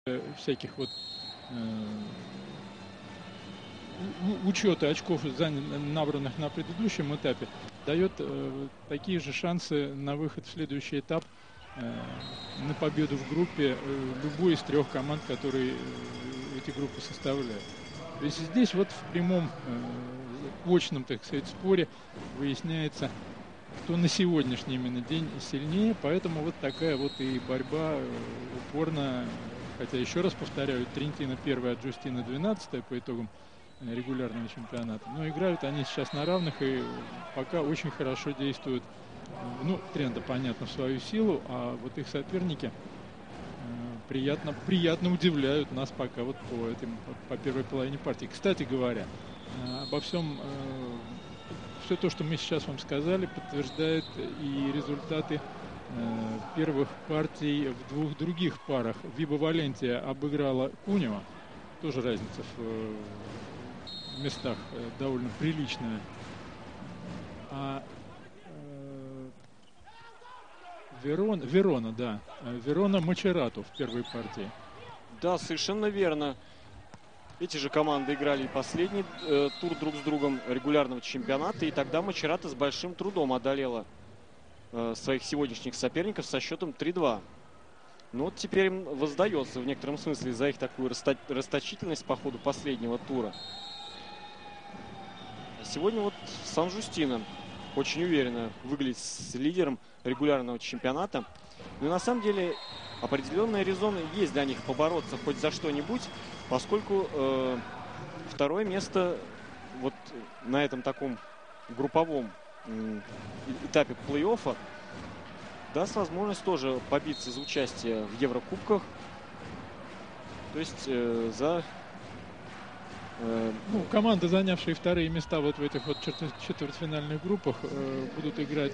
всяких вот учета очков, набранных на предыдущем этапе, дает такие же шансы на выход в следующий этап, на победу в группе любой из трех команд, которые эти группы составляют. То есть здесь вот в прямом очном, так сказать, споре выясняется, кто на сегодняшний именно день сильнее, поэтому вот такая вот и борьба упорно, хотя еще раз повторяю, Трентино первая, Джустина 12 по итогам регулярного чемпионата. Но играют они сейчас на равных и пока очень хорошо действуют. Ну, Трента, понятно, в свою силу, а вот их соперники приятно удивляют нас пока вот по первой половине партии. Кстати говоря, обо всем, все то, что мы сейчас вам сказали, подтверждает и результаты первых партий в двух других парах. Виба Валентия обыграла Кунева, тоже разница в местах довольно приличная. А Верона, да. Верона Мачерату в первой партии. Да, совершенно верно. Эти же команды играли последний тур друг с другом регулярного чемпионата. И тогда Мачерата с большим трудом одолела своих сегодняшних соперников со счетом 3-2. Но вот теперь им воздается в некотором смысле за их такую расточительность по ходу последнего тура. Сегодня вот Сан-Жустино очень уверенно выглядит с лидером регулярного чемпионата. Но на самом деле определенные резоны есть для них побороться хоть за что-нибудь, поскольку второе место вот на этом таком групповом этапе плей-оффа даст возможность тоже побиться за участие в Еврокубках. То есть ну, команды, занявшие вторые места вот в этих вот четвертьфинальных группах, будут играть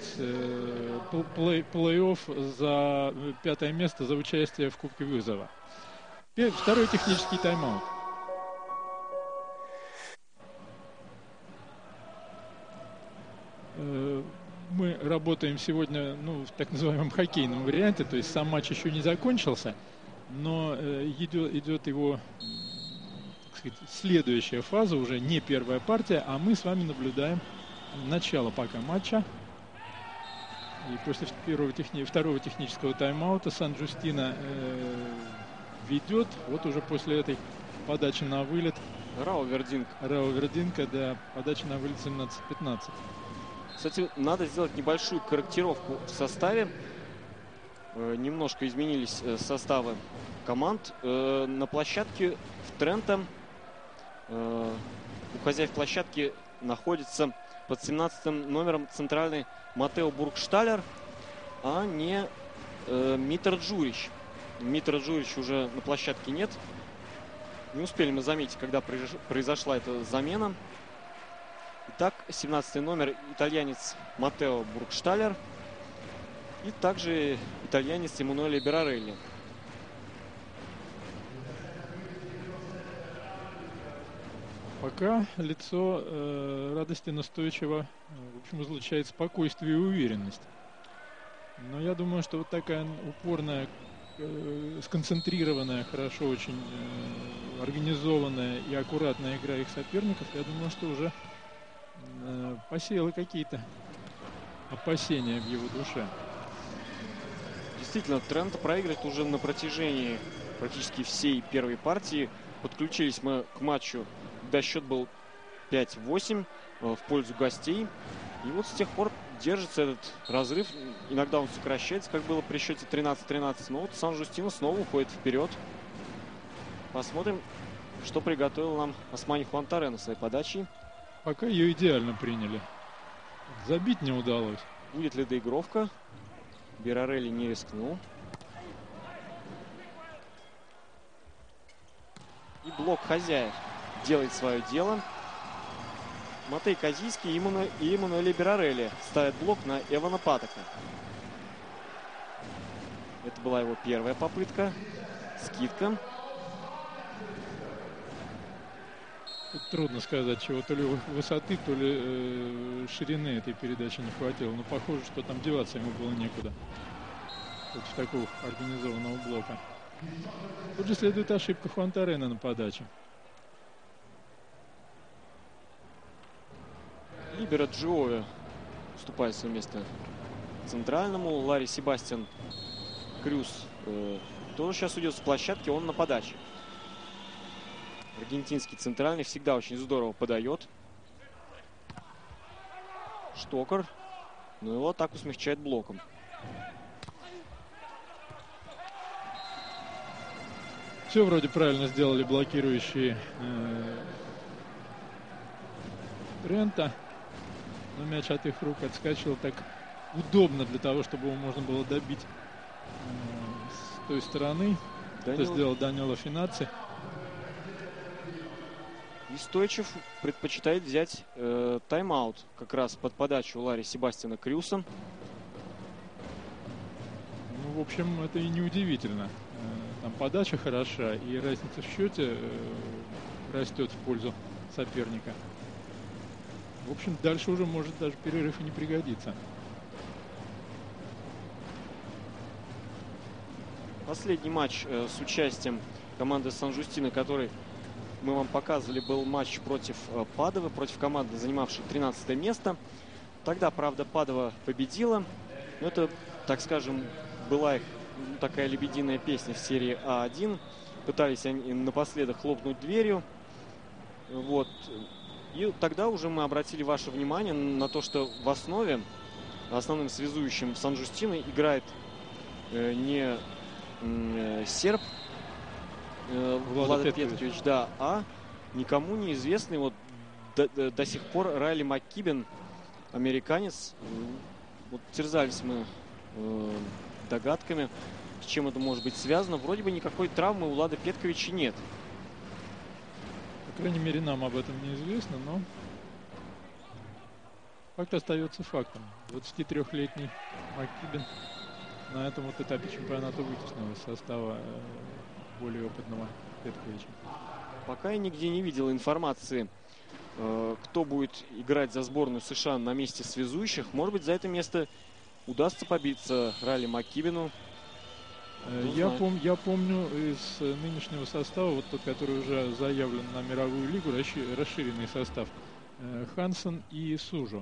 плей-офф за пятое место, за участие в Кубке вызова. Второй технический тайм-аут. Мы работаем сегодня, ну, в так называемом хоккейном варианте, то есть сам матч еще не закончился, но идет его, так сказать, следующая фаза, уже не первая партия, а мы с вами наблюдаем начало пока матча. И после второго технического тайм-аута Сан-Джустино ведет, вот уже после этой подачи на вылет. Рао Вердинка, да, подача на вылет 17-15. Кстати, надо сделать небольшую корректировку в составе. Немножко изменились составы команд. На площадке в Тренто у хозяев площадки находится под 17 номером центральный Матео Бургшталер, а не Митр Джурич. Митра Джурич уже на площадке нет. Не успели мы заметить, когда произошла эта замена. Итак, 17 номер итальянец Матео Бургшталер и также итальянец Эммануэле Берарелли. Пока лицо радости настойчиво, в общем, излучает спокойствие и уверенность. Но я думаю, что вот такая упорная, сконцентрированная, хорошо очень организованная и аккуратная игра их соперников, я думаю, что уже посеяла какие-то опасения в его душе. Действительно, Тренто проигрывает уже на протяжении практически всей первой партии. Подключились мы к матчу, когда счет был 5-8 в пользу гостей. И вот с тех пор держится этот разрыв. Иногда он сокращается, как было при счете 13-13. Но вот Сан-Жустино снова уходит вперед. Посмотрим, что приготовил нам Османи Хуантаре на своей подаче. Пока ее идеально приняли. Забить не удалось. Будет ли доигровка? Берарелли не рискнул. И блок хозяев делает свое дело. Матей Казийский и Эммануэле Берарелли ставят блок на Эвана Патака. Это была его первая попытка. Скидка. Тут трудно сказать, чего то ли высоты, то ли ширины этой передачи не хватило. Но похоже, что там деваться ему было некуда против такого организованного блока. Тут же следует ошибка Хуантарена на подаче. Либеро Джиови уступает свое место центральному. Ларри Себастьян Крюс тоже сейчас уйдет с площадки, он на подаче. Аргентинский центральный всегда очень здорово подает. Штокер. Но его атаку смягчает блоком. Все вроде правильно сделали блокирующие Трента. Но мяч от их рук отскочил так удобно для того, чтобы его можно было добить с той стороны. Это сделал Данило Финаци. И Стойчев предпочитает взять тайм-аут как раз под подачу Ларри Себастьяна Крюса. Ну, в общем, это и не удивительно. Там подача хороша, и разница в счете растет в пользу соперника. В общем, дальше уже может даже перерыв и не пригодиться. Последний матч с участием команды Сан-Жустино, который мы вам показывали, был матч против Падовы, против команды, занимавшей 13 место. Тогда, правда, Падова победила. Но это, так скажем, была их такая лебединая песня в серии А1. Пытались они напоследок хлопнуть дверью. Вот. И тогда уже мы обратили ваше внимание на то, что в основе, основным связующим Сан-Жустино играет не серб Влада Петкович, да, а никому неизвестный вот до сих пор Райли МакКибен, американец. Вот терзались мы догадками, с чем это может быть связано. Вроде бы никакой травмы у Влада Петковича нет. По крайней мере, нам об этом неизвестно, но факт остается фактом. 23-летний МакКибен на этом вот этапе чемпионата вытеснил из состава более опытного Петковича. Пока я нигде не видел информации, кто будет играть за сборную США на месте связующих. Может быть, за это место удастся побиться Райли МакКибену. Я помню из нынешнего состава, вот тот, который уже заявлен на мировую лигу, расширенный состав, Хансен и Сужо.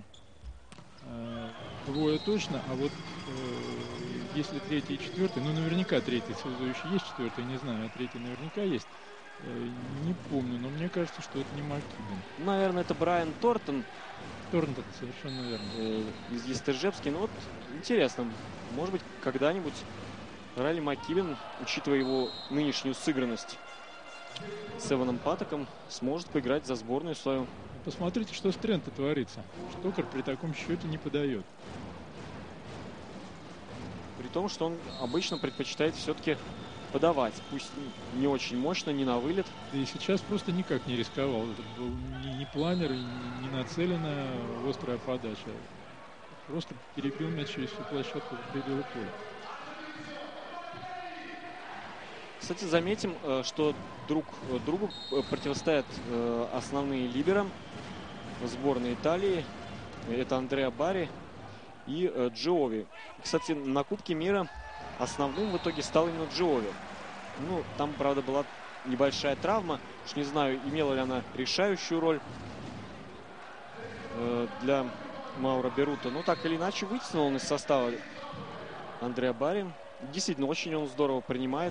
Двое точно, а вот если третий и четвертый, ну наверняка третий связующий есть, четвертый не знаю, а третий наверняка есть. Не помню, но мне кажется, что это не МакКибен. Наверное, это Брайан Тортон. Тортон, совершенно верно. Из Естерджевски. Ну вот, интересно, может быть, когда-нибудь Райли МакКибен, учитывая его нынешнюю сыгранность с Эваном Паттеком, сможет поиграть за сборную свою. Посмотрите, что с Трента творится. Штокер при таком счете не подает. При том, что он обычно предпочитает все-таки подавать. Пусть не очень мощно, не на вылет. Да и сейчас просто никак не рисковал. Это был не планер, не нацеленная острая подача. Просто перебил мяч через всю площадку в пределы поля. Кстати, заметим, что друг другу противостоят основные либеро сборной Италии. Это Андреа Барри и Джиови. Кстати, на Кубке мира основным в итоге стал именно Джиови. Ну, там, правда, была небольшая травма. Уж не знаю, имела ли она решающую роль для Мауро Берута. Но так или иначе вытеснил он из состава Андреа Барри. Действительно, очень он здорово принимает.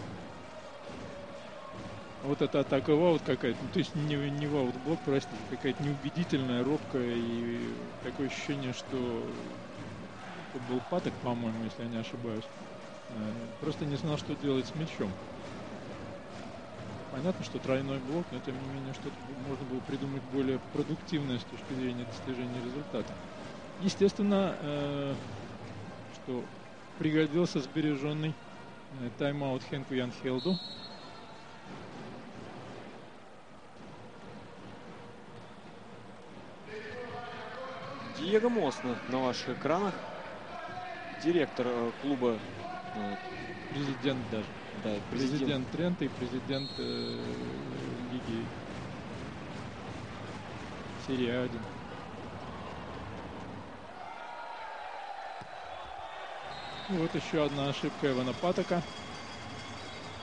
Вот эта атака в аут какая-то, ну, то есть не в аут-блок, простите, какая-то неубедительная, робкая, и такое ощущение, что это был Паттек, по-моему, если я не ошибаюсь, просто не знал, что делать с мячом. Понятно, что тройной блок, но тем не менее что-то можно было придумать более продуктивное с точки зрения достижения результата. Естественно, что пригодился сбереженный тайм-аут Хенку Янхелду. Диего Мосно на ваших экранах. Директор клуба. Президент даже. Да, президент Трента и президент лиги серии А1. И вот еще одна ошибка Эвана Паттека.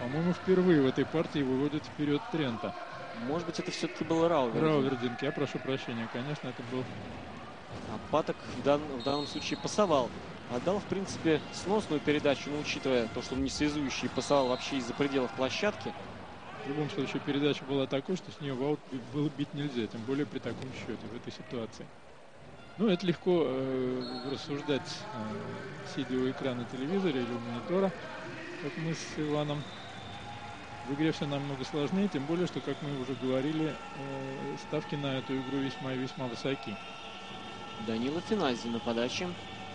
По-моему, впервые в этой партии выводит вперед Трента. Может быть, это все-таки был Раувердинг. Раувердинг, я прошу прощения, конечно, это был... А Паток в данном случае пасовал. Отдал, в принципе, сносную передачу, но учитывая то, что он не связующий, пасовал вообще из-за пределов площадки. В любом случае, передача была такой, что с нее в аут было бить нельзя, тем более при таком счете в этой ситуации. Ну, это легко рассуждать, сидя у экрана телевизора или у монитора, как мы с Иваном. В игре все намного сложнее, тем более, что, как мы уже говорили, ставки на эту игру весьма и весьма высоки. Данила Финази на подаче.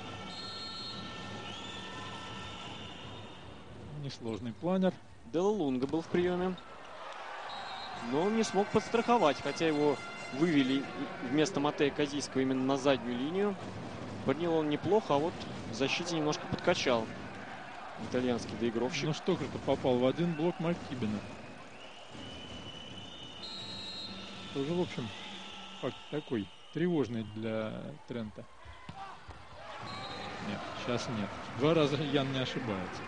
Несложный планер. Делла Лунга был в приеме. Но он не смог подстраховать, хотя его вывели вместо Матея Козийского именно на заднюю линию. Принял он неплохо, а вот в защите немножко подкачал итальянский доигровщик. Ну что, кто попал в один блок Маккибена. Тоже, в общем, факт такой тревожный для Трента. Нет, сейчас нет. 2 раза Ян не ошибается.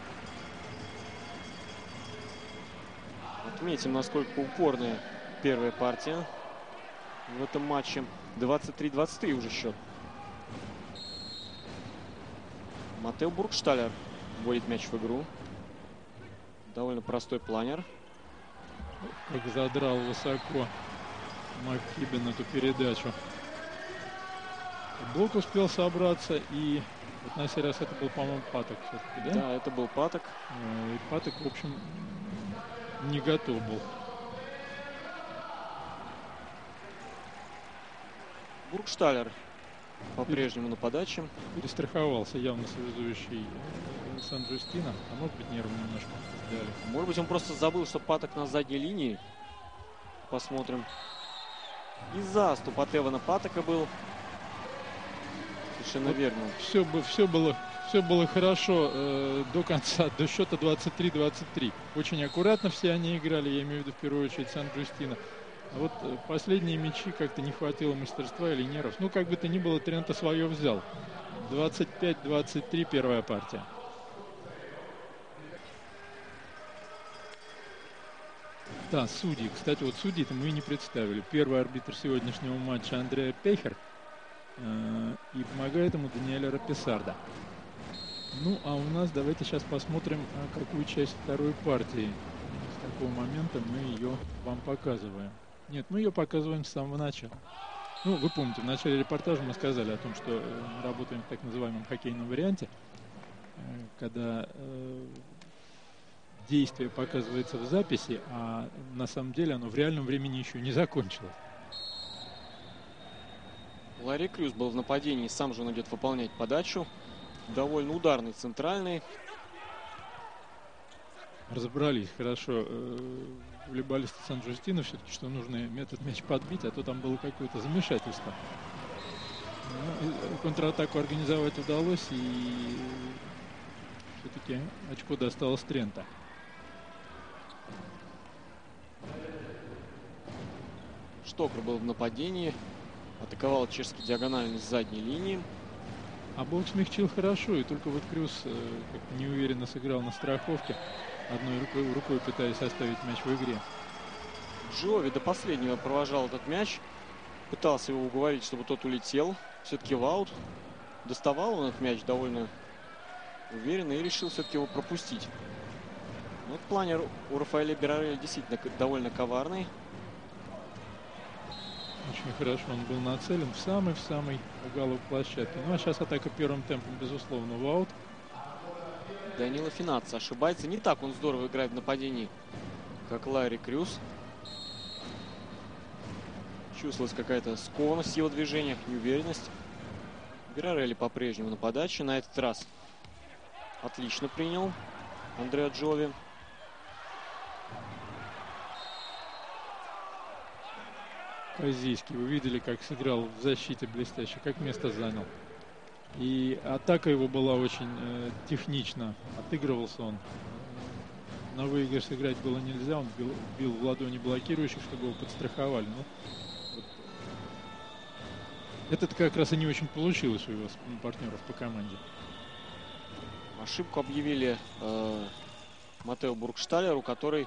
Отметим, насколько упорная первая партия в этом матче. 23-23 уже счет. Матео Бургшталлер вводит мяч в игру. Довольно простой планер. Как задрал высоко Маккибен эту передачу. Блок успел собраться, и вот на сей раз это был, по-моему, Паток все-таки, да? Да, это был Паток. И Паток, в общем, не готов был. Бургшталлер по-прежнему на подаче. Перестраховался явно связующий Сан-Джустино. А может быть, нервы немножко сдали. Может быть, он просто забыл, что Паток на задней линии. Посмотрим. И заступ от Эвана Патока был. Совершенно вот верно. Все было хорошо до конца, до счета 23-23. Очень аккуратно все они играли, я имею в виду в первую очередь Сан-Джустино. А вот последние мячи как-то не хватило мастерства или нервов. Ну, как бы то ни было, Трента свое взял. 25-23 первая партия. Да, судьи. Кстати, вот судьи-то мы и не представили. Первый арбитр сегодняшнего матча Андреа Пехер. И помогает ему Даниэль Раписарда. Ну, а у нас давайте сейчас посмотрим, какую часть второй партии. С какого момента мы ее вам показываем. Нет, мы ее показываем с самого начала. Ну, вы помните, в начале репортажа мы сказали о том, что мы работаем в так называемом хоккейном варианте, когда действие показывается в записи, а на самом деле оно в реальном времени еще не закончилось. Ларри Крюс был в нападении, сам же он идет выполнять подачу. Довольно ударный центральный. Разобрались хорошо волейболисты Сан-Джустино все-таки, что нужно этот мяч подбить, а то там было какое-то замешательство. Контратаку организовать удалось, и все-таки очко досталось Трента. Штокер был в нападении. Атаковал чешский диагональный с задней линии. А блок смягчил хорошо, и только вот Крюс как-то неуверенно сыграл на страховке, одной рукой пытаясь оставить мяч в игре. Джови до последнего провожал этот мяч. Пытался его уговорить, чтобы тот улетел. Все-таки в аут. Доставал он этот мяч довольно уверенно и решил все-таки его пропустить. Вот планер у Рафаэля Берареля действительно довольно коварный. Очень хорошо он был нацелен в самый уголок площадки. Ну а сейчас атака первым темпом, безусловно, в аут. Данила Финаци ошибается. Не так он здорово играет в нападении, как Ларри Крюс. Чувствовалась какая-то скованность в его движениях, неуверенность. Берарелли по-прежнему на подаче. На этот раз отлично принял Андреа Джови. Козийский, вы видели, как сыграл в защите блестяще, как место занял. И атака его была очень технична. Отыгрывался он. На выигрыш сыграть было нельзя. Он бил в ладони блокирующих, чтобы его подстраховали. Но вот, это как раз и не очень получилось у его партнеров по команде. Ошибку объявили Матео Бургшталлеру, который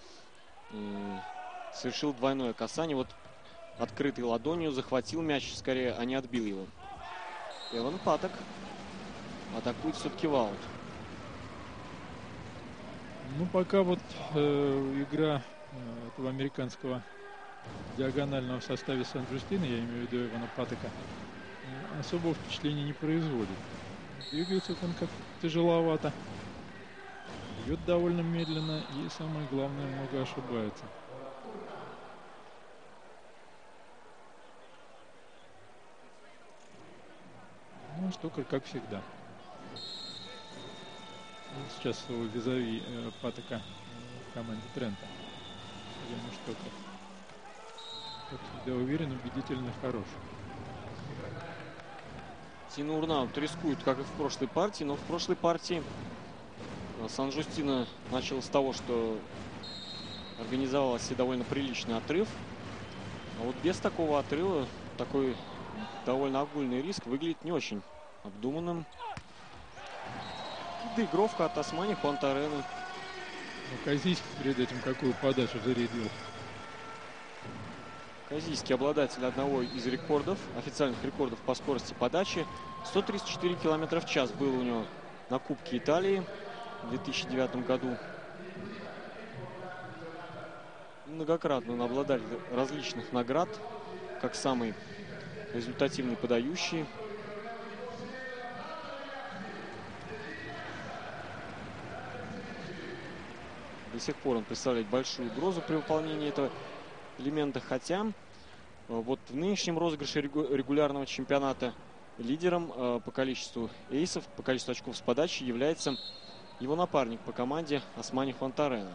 совершил двойное касание. Вот открытой ладонью захватил мяч скорее, а не отбил его. Эван Паток атакует все-таки в аут. Ну, пока вот игра этого американского диагонального в составе Сан-Джустина, я имею в виду Эвана Патока, особого впечатления не производит. Двигается он как тяжеловато, бьет довольно медленно и, самое главное, много ошибается. Ну, что как всегда. Сейчас его визави Патока в команде Трента. Яна Штокер. Как всегда уверен, убедительно, хорош. Тина Урнаут рискует, как и в прошлой партии, но в прошлой партии Сан-Джустино начал с того, что организовал себе довольно приличный отрыв. А вот без такого отрыва такой довольно огульный риск выглядит не очень обдуманным. Доигровка от Османи Хуантарены. Ну, Козийский перед этим какую подачу зарядил. Козийский обладатель одного из рекордов, официальных рекордов по скорости подачи. 134 км в час был у него на Кубке Италии в 2009 году. Многократно он обладатель различных наград, как самый результативный подающий. До сих пор он представляет большую угрозу при выполнении этого элемента, хотя вот в нынешнем розыгрыше регулярного чемпионата лидером по количеству эйсов, по количеству очков с подачи является его напарник по команде Османи Хуантарена.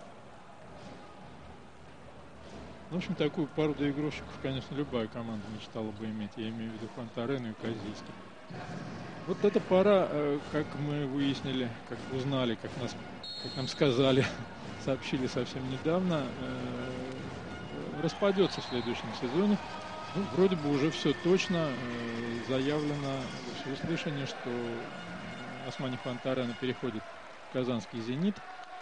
В общем, такую пару доигровщиков, конечно, любая команда мечтала бы иметь. Я имею в виду Хуантарену и Козийский. Вот эта пара, как мы выяснили, как узнали, как нам сказали, сообщили совсем недавно, распадется в следующем сезоне. Ну, вроде бы уже все точно заявлено во всеуслышание, что Османи Хуантарена переходит в казанский «Зенит».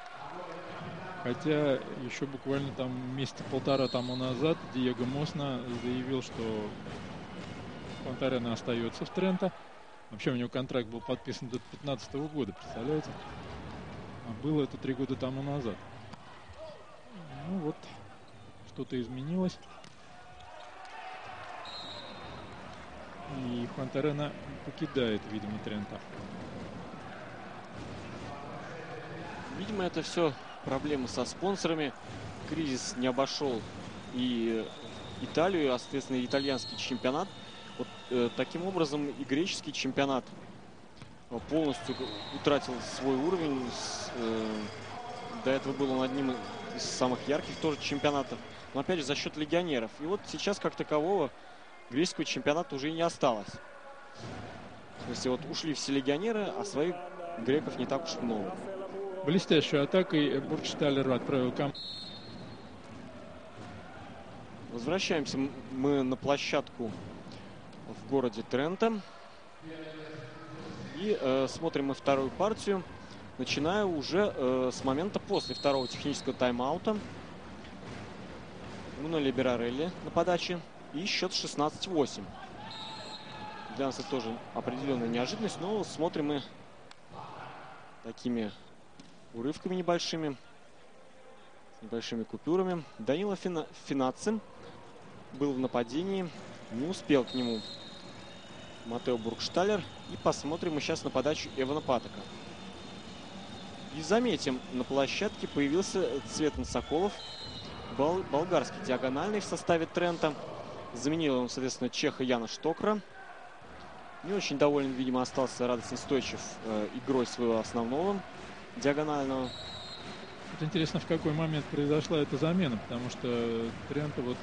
Хотя еще буквально там месяца полтора тому назад Диего Мосна заявил, что Хуантарена остается в Тренто. Вообще у него контракт был подписан до 2015 года, представляете? А было это 3 года тому назад. Ну вот, что-то изменилось. И Хуантарена покидает, видимо, Тренто. Видимо, это все проблемы со спонсорами. Кризис не обошел и Италию, а, соответственно, и итальянский чемпионат. Вот таким образом и греческий чемпионат полностью утратил свой уровень. До этого был он одним из самых ярких тоже чемпионатов. Но опять же за счет легионеров. И вот сейчас как такового греческого чемпионата уже и не осталось. То есть вот ушли все легионеры, а своих греков не так уж много. Блестящей атакой Бургшталлер отправил команду. Возвращаемся мы на площадку в городе Тренто. И смотрим мы вторую партию. Начиная уже с момента после второго технического тайм-аута. Нуно Либерарелли на подаче. И счет 16-8. Для нас это тоже определенная неожиданность. Но смотрим мы такими урывками небольшими. С небольшими купюрами. Данило Финаци был в нападении. Не успел к нему Матео Бургшталлер. И посмотрим мы сейчас на подачу Эвана Патока. И заметим, на площадке появился Цветан Соколов. Болгарский диагональный в составе Трента. Заменил он, соответственно, чеха Яна Штокера. Не очень доволен, видимо, остался Радостин Стойчев игрой своего основного диагонального. Вот интересно, в какой момент произошла эта замена, потому что Тренто вот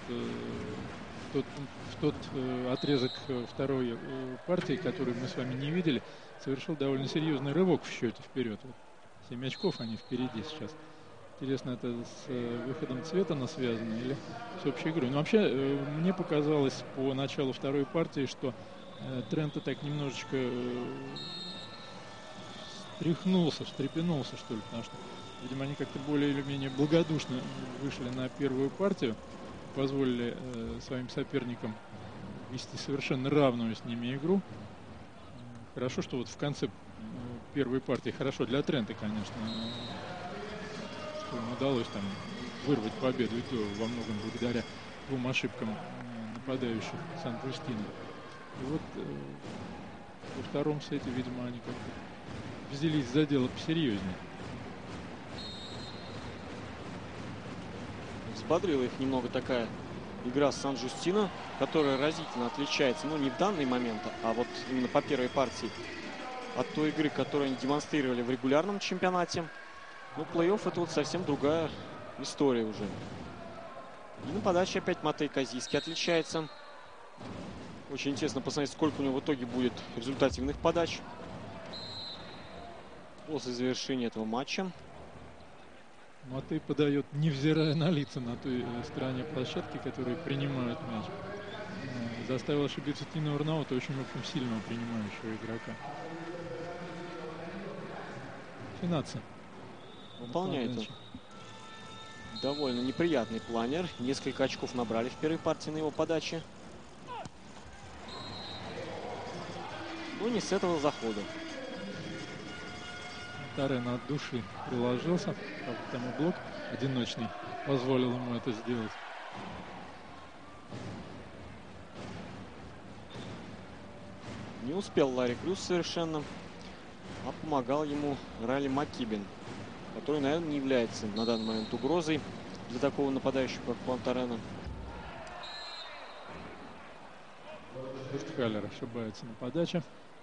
в тот отрезок второй партии, который мы с вами не видели, совершил довольно серьезный рывок в счете вперед. 7 очков они впереди сейчас. Интересно, это с выходом Цветана связано или с общей игрой? Но вообще, мне показалось по началу второй партии, что Тренто так немножечко встряхнулся, встрепенулся, что ли, потому что Видимо, они как-то более или менее благодушно вышли на первую партию, позволили своим соперникам вести совершенно равную с ними игру. Хорошо, что вот в конце первой партии, хорошо для Трента, конечно, что им удалось там вырвать победу, и то во многом благодаря двум ошибкам нападающих Сан-Джустина. И вот во втором сете, видимо, они как-то взялись за дело посерьезнее. Взбодрила их немного такая игра Сан-Джустино, которая разительно отличается, ну не в данный момент, а вот именно по первой партии, от той игры, которую они демонстрировали в регулярном чемпионате. Ну, плей-офф — это вот совсем другая история уже. И на подаче опять Матей Козийский отличается. Очень интересно посмотреть, сколько у него в итоге будет результативных подач после завершения этого матча. Матей подает, невзирая на лица на той стороне площадки, которые принимают мяч. Заставил ошибиться Тино Урнаута, очень, в общем, сильного принимающего игрока. Финаци Выполняет он довольно неприятный планер. Несколько очков набрали в первой партии на его подаче. Но не с этого захода. Тарена от души приложился. Правда, там и блок одиночный позволил ему это сделать. Не успел Ларри Крюс совершенно, а помогал ему Райли Маккибен, который, наверное, не является на данный момент угрозой для такого нападающего, как Хуан Тарена. Хуртхаллер ошибается на подаче.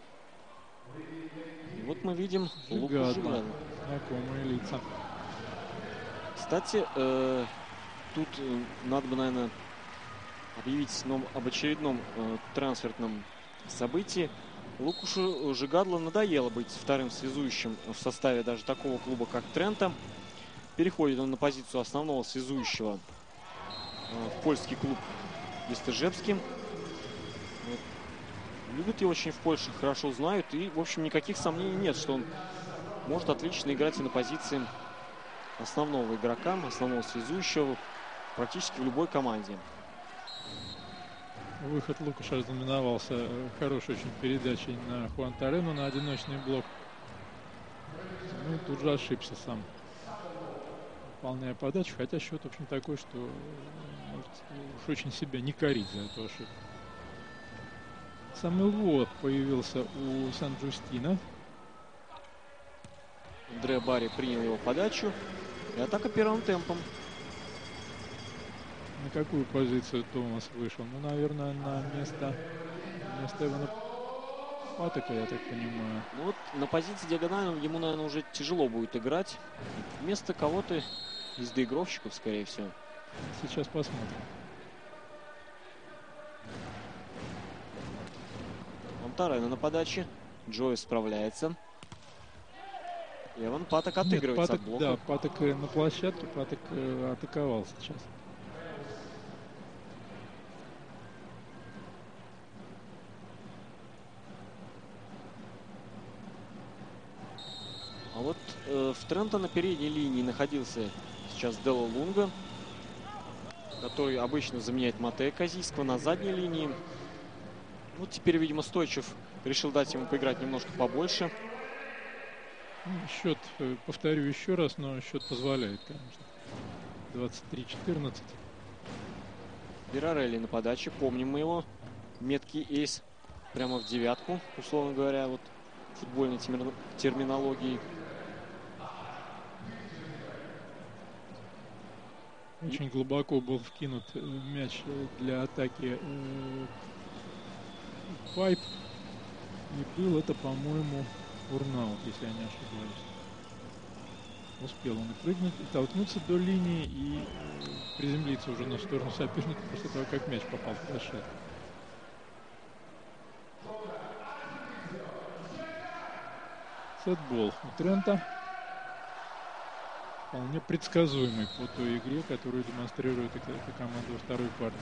И вот мы видим Луку Жигадло. Знакомые лица. Кстати, тут надо бы, наверное, объявить об очередном трансферном событии. Лукушу Жигадло надоело быть вторым связующим в составе даже такого клуба, как Трента. Переходит он на позицию основного связующего в польский клуб Истержевский. Любят его очень в Польше, хорошо знают. И, в общем, никаких сомнений нет, что он может отлично играть и на позиции основного игрока, основного связующего практически в любой команде. Выход Лукаша знаменовался хорошей очень передачей на Хуан Тарену на одиночный блок. Ну и тут же ошибся сам, выполняя подачу. Хотя счет, в общем, такой, что может уж очень себя не корить за эту ошибку. Самый Во появился у Сан-Джустино. Андре Барри принял его подачу. И атака первым темпом. На какую позицию Томас вышел? Ну, наверное, на место Ивана Патека, я так понимаю. Ну вот на позиции диагональном ему, наверное, уже тяжело будет играть. Вместо кого-то из доигровщиков, скорее всего. Сейчас посмотрим. Тарена на подаче. Джой справляется. Иван Патек отыгрывается от блока. Да, Патек на площадке, Патек атаковал сейчас. А вот в Трента на передней линии находился сейчас Дело Лунга, который обычно заменяет Матея Козийского на задней линии. Ну, теперь, видимо, Стойчев решил дать ему поиграть немножко побольше. Счет, повторю еще раз, но счет позволяет, конечно. 23-14. Пирарелли на подаче. Помним мы его. Меткий эйс прямо в девятку, условно говоря, вот футбольной терминологии. Очень глубоко был вкинут мяч для атаки Пайп. И был это, по-моему, Урнаут, если я не ошибаюсь. Успел он прыгнуть, и толкнуться до линии и приземлиться уже на сторону соперника после того, как мяч попал в площадку. Сетбол у Трента. Вполне предсказуемый по той игре, которую демонстрирует эта команда во второй партии.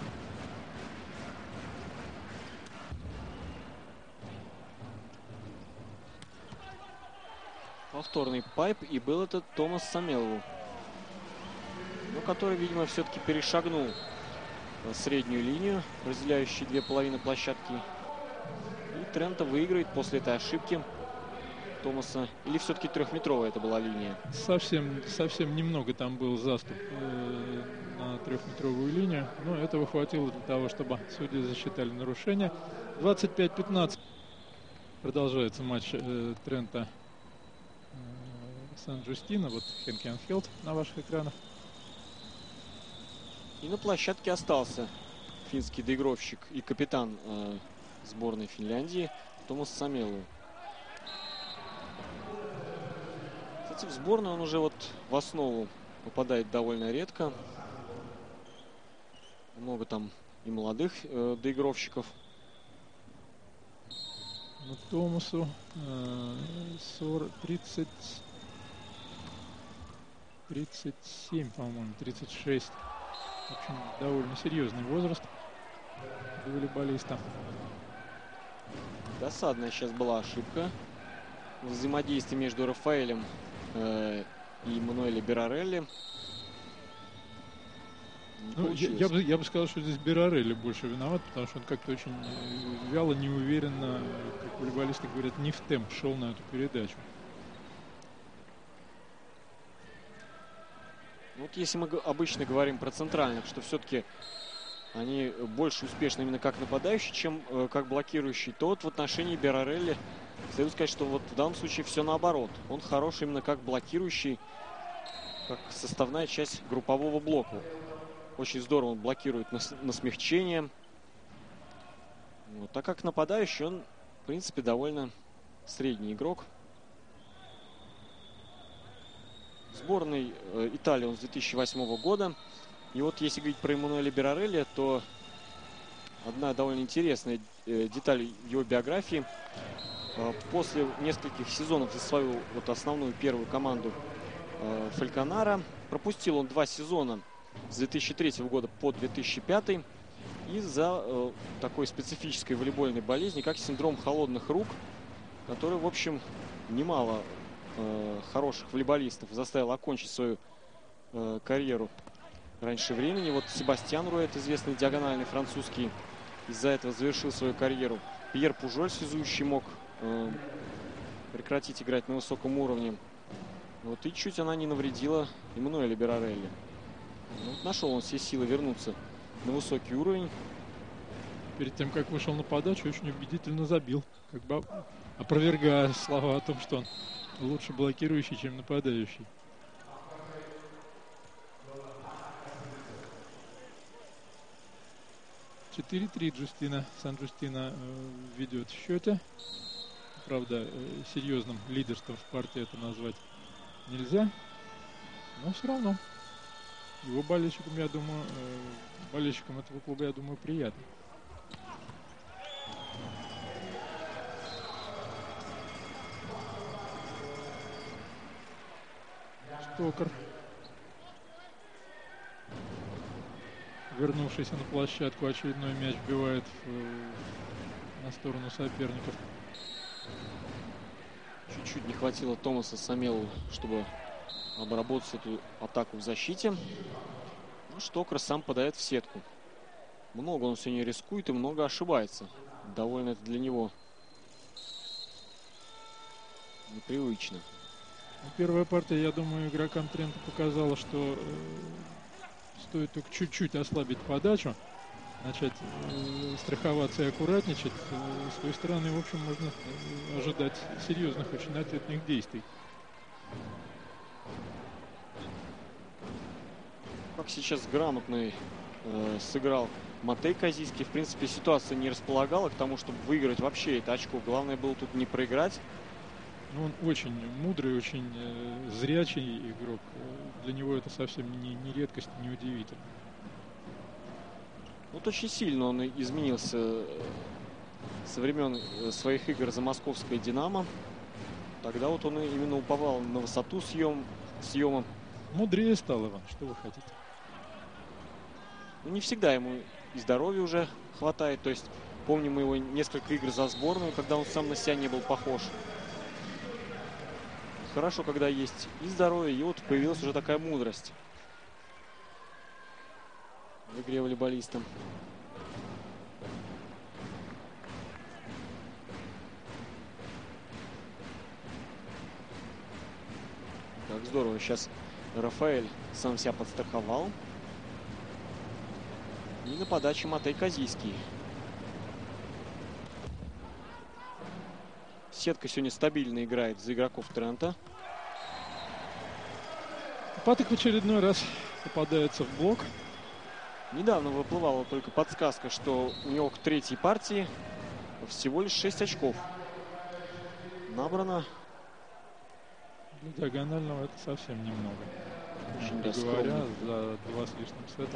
Повторный пайп, и был это Томас Самелу, но который, видимо, все-таки перешагнул среднюю линию, разделяющую две половины площадки. И Трента выиграет после этой ошибки Томаса. Или все-таки трехметровая это была линия? Совсем немного там был заступ на трехметровую линию. Но этого хватило для того, чтобы судьи засчитали нарушение. 25-15. Продолжается матч Трента Сан-Джустино. Вот Хенки Анхелт на ваших экранах. И на площадке остался финский доигровщик и капитан сборной Финляндии Томас Самелу. Кстати, в сборную он уже вот в основу попадает довольно редко. Много там и молодых доигровщиков. Ну, Томасу 37, по-моему, 36. В общем, довольно серьезный возраст для волейболиста. Досадная сейчас была ошибка. Взаимодействие между Рафаэлем и Эммануэлем Берарелли. Ну, я бы сказал, что здесь Берарелли больше виноват, потому что он как-то очень вяло, неуверенно, как волейболисты говорят, не в темп шел на эту передачу. Вот если мы обычно говорим про центральных, что все-таки они больше успешны именно как нападающие, чем как блокирующие, то вот в отношении Берарелли следует сказать, что вот в данном случае все наоборот. Он хороший именно как блокирующий, как составная часть группового блока. Очень здорово он блокирует на смягчение. Вот. А как нападающий он, в принципе, довольно средний игрок. В сборной Италии он с 2008 года. И вот если говорить про Эммануэля Берарелли, то одна довольно интересная деталь его биографии. После нескольких сезонов за свою вот основную первую команду Фальконара пропустил он 2 сезона с 2003 года по 2005 из-за такой специфической волейбольной болезни, как синдром холодных рук, который, в общем, немало хороших волейболистов заставил окончить свою карьеру раньше времени. Вот Себастьян Руэт, известный диагональный французский, из-за этого завершил свою карьеру. Пьер Пужоль, связующий, мог прекратить играть на высоком уровне. Вот, и чуть она не навредила Эммануэлю Берарелли. Вот, нашел он все силы вернуться на высокий уровень. Перед тем, как вышел на подачу, очень убедительно забил, как бы опровергая слова о том, что он лучше блокирующий, чем нападающий. Джустина Сан-Джустино ведет в счете. Правда, серьезным лидерством в партии это назвать нельзя. Но все равно его болельщикам, я думаю, болельщикам этого клуба, я думаю, приятно. Штокер, вернувшийся на площадку, очередной мяч вбивает на сторону соперников. Чуть-чуть не хватило Томаса Самелу, чтобы обработать эту атаку в защите. Ну, Штокер сам подает в сетку. Много он сегодня рискует и много ошибается. Довольно это для него непривычно. Первая партия, я думаю, игрокам Трента показала, что стоит только чуть-чуть ослабить подачу, начать страховаться и аккуратничать. С той стороны, в общем, можно ожидать серьезных очень ответных действий. Как сейчас грамотный сыграл Матей Казийский. В принципе, ситуация не располагала к тому, чтобы выиграть вообще это очко. Главное было тут не проиграть. Ну, он очень мудрый, очень зрячий игрок. Для него это совсем не редкость, не удивительно. Вот очень сильно он изменился со времен своих игр за московское «Динамо». Тогда вот он именно уповал на высоту съема. Мудрее стал Иван, что вы хотите? Ну, не всегда ему и здоровья уже хватает. То есть помним мы его несколько игр за сборную, когда он сам на себя не был похож. хорошо, когда есть и здоровье, и вот появилась уже такая мудрость в игре волейболиста. Так, здорово. Сейчас Рафаэль сам себя подстраховал. И на подаче Матей Казийский. Сетка сегодня стабильно играет за игроков Трента. Паток в очередной раз попадается в блок. Недавно выплывала только подсказка, что у него к третьей партии всего лишь 6 очков набрано. Для диагонального это совсем немного. Очень говоря, за 2 с лишним сета.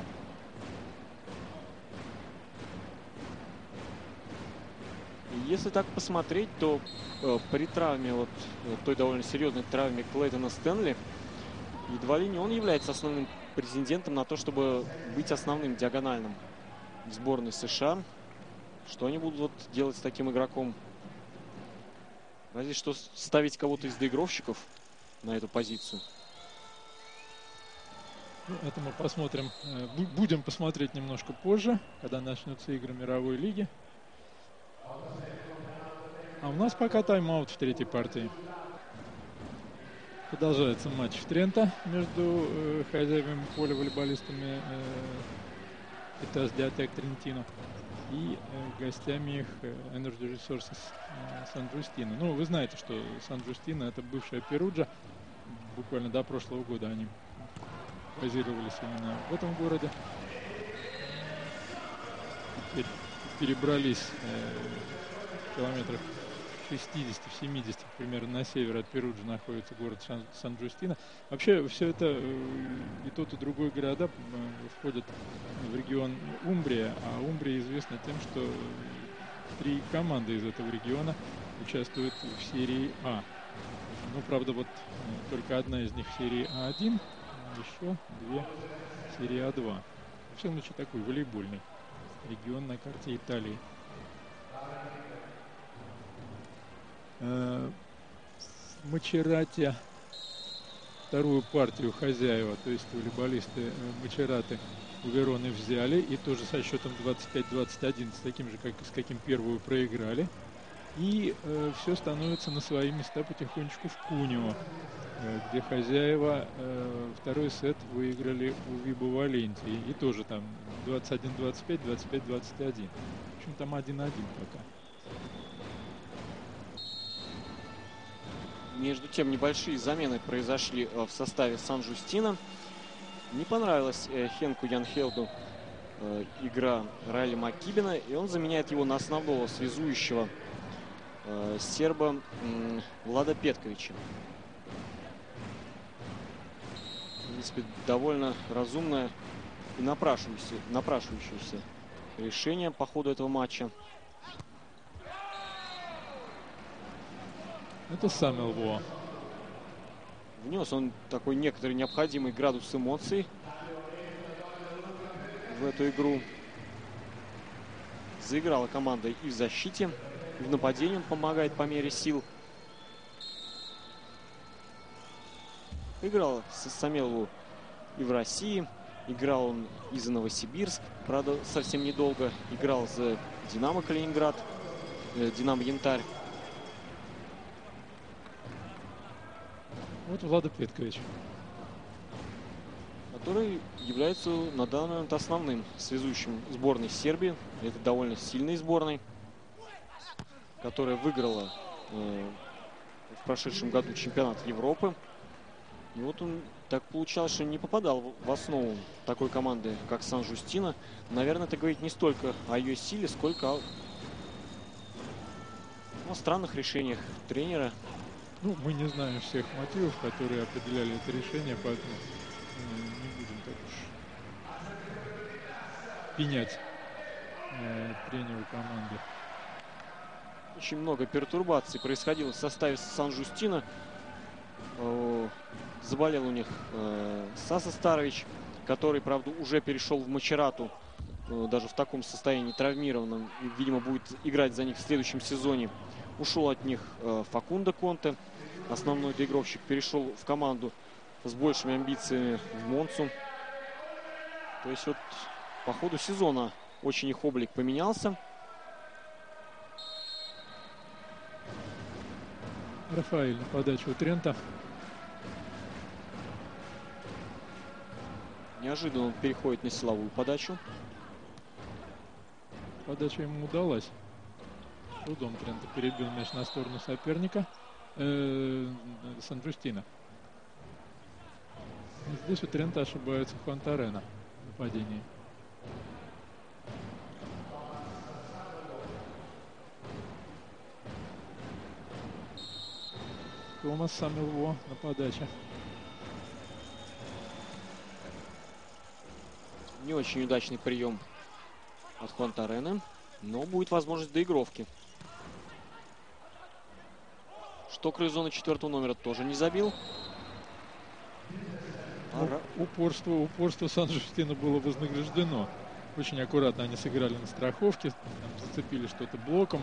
Если так посмотреть, то при травме, вот той довольно серьезной травме Клейтона Стэнли, едва ли не он является основным претендентом на то, чтобы быть основным диагональным в сборной США. Что они будут вот делать с таким игроком? Разве что ставить кого-то из доигровщиков на эту позицию. Ну, это мы посмотрим. Будем посмотреть немножко позже, когда начнутся игры мировой лиги. А у нас пока тайм-аут в третьей партии. Продолжается матч в Тренто между хозяевами поля, волейболистами Итас Диатек Трентино и гостями их Energy Resources Сан-Джустино. Ну, вы знаете, что Сан-Джустино — это бывшая Перуджа. Буквально до прошлого года они базировались именно в этом городе. Теперь перебрались километров 60-70 примерно на север от Перуджи находится город Сан-Джустино. Вообще все это и тот, и другой города входят в регион Умбрия, а Умбрия известна тем, что 3 команды из этого региона участвуют в серии А. Ну, правда, вот только одна из них в серии А1, еще 2 в серии А2. В всяком случае, такой волейбольный регион на карте Италии. В Мачерате вторую партию хозяева, то есть волейболисты Мачераты, у Вероны взяли, и тоже со счетом 25-21, с таким же, с каким первую проиграли. И все становится на свои места потихонечку в Кунио, где хозяева второй сет выиграли у Вибо Валентии. И тоже там 21-25, 25-21. В общем, там 1-1 пока. Между тем, небольшие замены произошли в составе Сан-Жустино. Не понравилась Хенку Янхелду игра Райли Маккибена, и он заменяет его на основного связующего серба Влада Петковича. В принципе, довольно разумное и напрашивающееся решение по ходу этого матча. Это Самуэл Во. Внес он такой некоторый необходимый градус эмоций в эту игру. Заиграла команда и в защите, и в нападении он помогает по мере сил. Играл с Самелову и в России. Играл он и за Новосибирск, правда, совсем недолго. Играл за Динамо Калининград, Динамо Янтарь. Вот Влада Петкович, который является на данный момент основным связующим сборной Сербии. Это довольно сильной сборной, которая выиграла в прошедшем году чемпионат Европы. И вот он так получалось, что не попадал в основу такой команды, как Сан-Жустино. Наверное, это говорит не столько о ее силе, сколько о странных решениях тренера. Ну, мы не знаем всех мотивов, которые определяли это решение, поэтому не будем так уж пенять тренеру команды. Очень много пертурбаций происходило в составе Сан-Жустино. Заболел у них Саса Старович, который, правда, уже перешел в Мачерату, даже в таком состоянии травмированном, и, видимо, будет играть за них в следующем сезоне. Ушел от них Факундо Конте. основной доигровщик, перешел в команду с большими амбициями в Монцу. То есть вот по ходу сезона очень их облик поменялся. Рафаэль на подачу у Трента. Неожиданно он переходит на силовую подачу. Подача ему удалась. Трудом Трента перебил мяч на сторону соперника. Сан-Джустино. Здесь у Трента ошибается Хуантарена в нападении. Томас Самилво на подаче. Не очень удачный прием от Хуантарены, но будет возможность доигровки. Штокер из зоны 4-го номера тоже не забил. Упорство Сан-Джустино было вознаграждено. Очень аккуратно они сыграли на страховке, зацепили что-то блоком,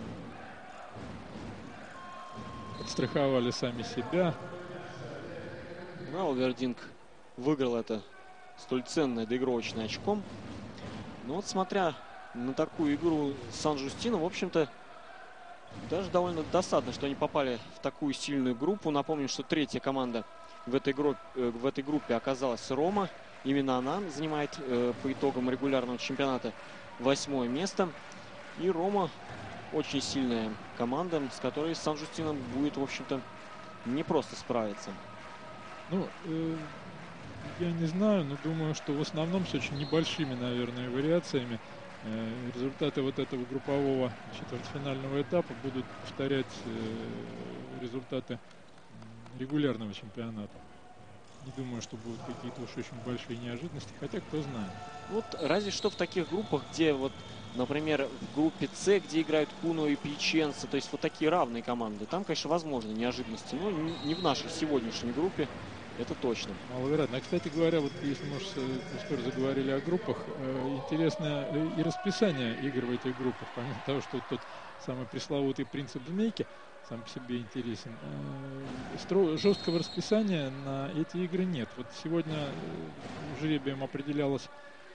подстраховали сами себя. Раувердинг выиграл это столь ценное доигровочное очко. Но вот смотря на такую игру Сан-Джустино, в общем-то, даже довольно досадно, что они попали в такую сильную группу. Напомню, что третья команда в этой группе оказалась Рома. Именно она занимает по итогам регулярного чемпионата 8-е место. И Рома очень сильная команда, с которой Сан-Джустино будет, в общем-то, не просто справиться. Ну, я не знаю, но думаю, что в основном с очень небольшими, наверное, вариациями результаты вот этого группового четвертьфинального этапа будут повторять результаты регулярного чемпионата. Не думаю, что будут какие-то уж очень большие неожиданности, хотя кто знает. Вот разве что в таких группах, где вот, например, в группе С, где играют Куно и Пьяченца, то есть вот такие равные команды, там, конечно, возможны неожиданности, но не в нашей сегодняшней группе, это точно. Маловероятно. А, кстати говоря, вот если мы скоро заговорили о группах, интересно и расписание игр в этих группах, помимо того, что тот самый пресловутый принцип змейки сам по себе интересен. Жесткого расписания на эти игры нет. Вот сегодня жребием определялось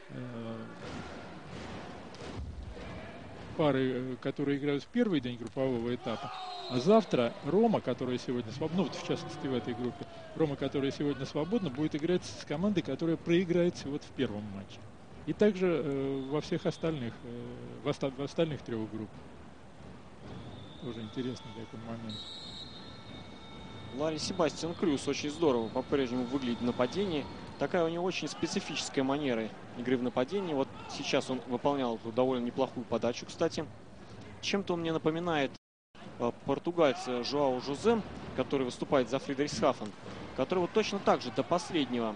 пары, которые играют в первый день группового этапа. А завтра Рома, которая сегодня свободна, ну вот в частности в этой группе, Рома, которая сегодня свободна, будет играть с командой, которая проиграет вот в первом матче. И также во всех остальных, в остальных трех группах. Тоже интересный такой момент. Ларри Себастьян Крюс очень здорово по-прежнему выглядит в нападении. Такая у него очень специфическая манера игры в нападении. Вот сейчас он выполнял эту довольно неплохую подачу, кстати. Чем-то он мне напоминает португальца Жоау Жозе, который выступает за Фридрихсхафен, который вот точно так же до последнего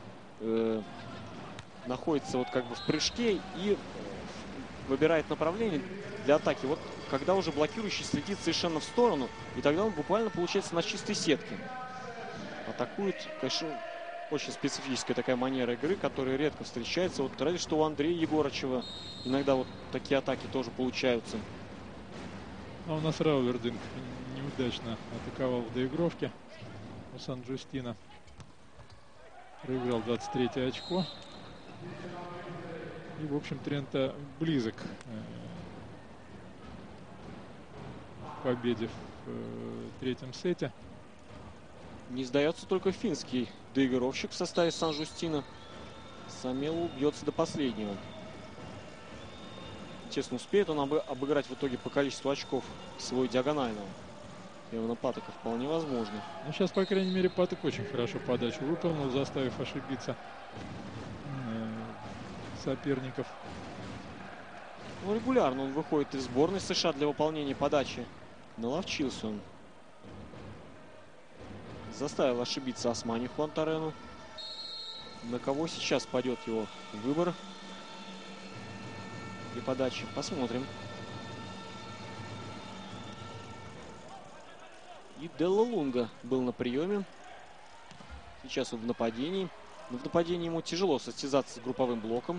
находится вот как бы в прыжке и выбирает направление для атаки. Вот когда уже блокирующий следит совершенно в сторону, и тогда он буквально получается на чистой сетке. Атакует, конечно, очень специфическая такая манера игры, которая редко встречается. Вот разве что у Андрея Егорычева иногда вот такие атаки тоже получаются. А у нас Раувердинг неудачно атаковал в доигровке у Сан-Джустино. Проиграл 23-е очко. И, в общем, Трента близок к победе в третьем сете. Не сдается только финский доигровщик в составе Сан-Джустино. Самелу бьется до последнего. Честно, успеет он обыграть в итоге по количеству очков своего диагонального? Ивана Патока вполне возможно. Ну, сейчас, по крайней мере, Паток очень хорошо подачу выполнил, заставив ошибиться соперников. Ну, регулярно он выходит из сборной США для выполнения подачи. Наловчился он. Заставил ошибиться Османи Хуантарену. На кого сейчас пойдет его выбор для подачи? Посмотрим. И Делла Лунга был на приеме. Сейчас он в нападении. Но в нападении ему тяжело состязаться с групповым блоком.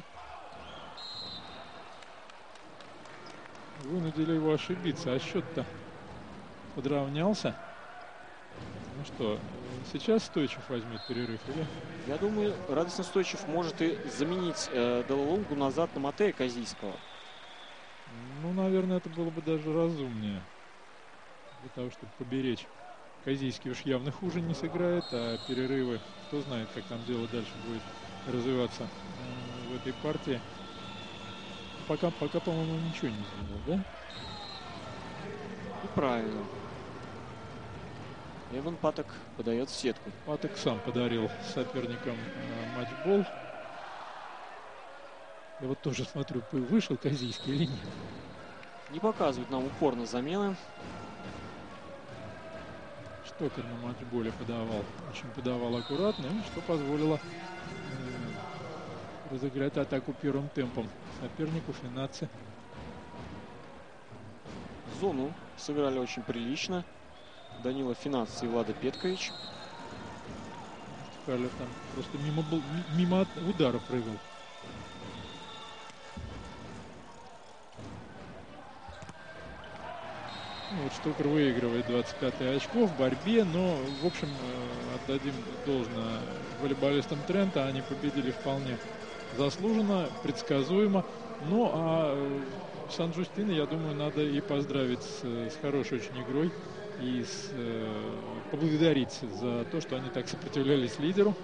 Вынудили его ошибиться, а счет-то подравнялся. Ну что, сейчас Стойчев возьмет перерыв, или? Я думаю, Радостный Стойчев может и заменить Делалунгу назад на Матея Козийского. Ну, наверное, это было бы даже разумнее. Для того, чтобы поберечь. Козийский уж явно хуже не сыграет, а перерывы, кто знает, как там дело дальше будет развиваться в этой партии. Пока, по-моему, ничего не изменил, да? И правильно. Эван Паток подает в сетку. Паток сам подарил соперникам матчбол. Я вот тоже смотрю, вышел Козийский или нет. Не показывают нам упор на замены. Штокер на матчболе очень подавал аккуратно, что позволило разыграть атаку первым темпом сопернику Финаци. Зону сыграли очень прилично. Данила Финаци и Влада Петкович. Калев там просто мимо удара прыгал. Вот Штокер выигрывает 25 очко в борьбе, но, в общем, отдадим должное волейболистам Трента. Они победили вполне заслуженно, предсказуемо. Ну, а Сан-Джустина, я думаю, надо и поздравить с хорошей очень игрой и поблагодарить за то, что они так сопротивлялись лидеру.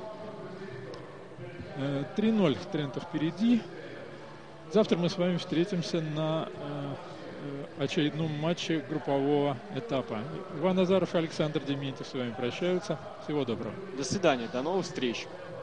3-0 Трента впереди. Завтра мы с вами встретимся на очередном матче группового этапа. Иван Назаров и Александр Дементьев с вами прощаются. Всего доброго. До свидания, до новых встреч.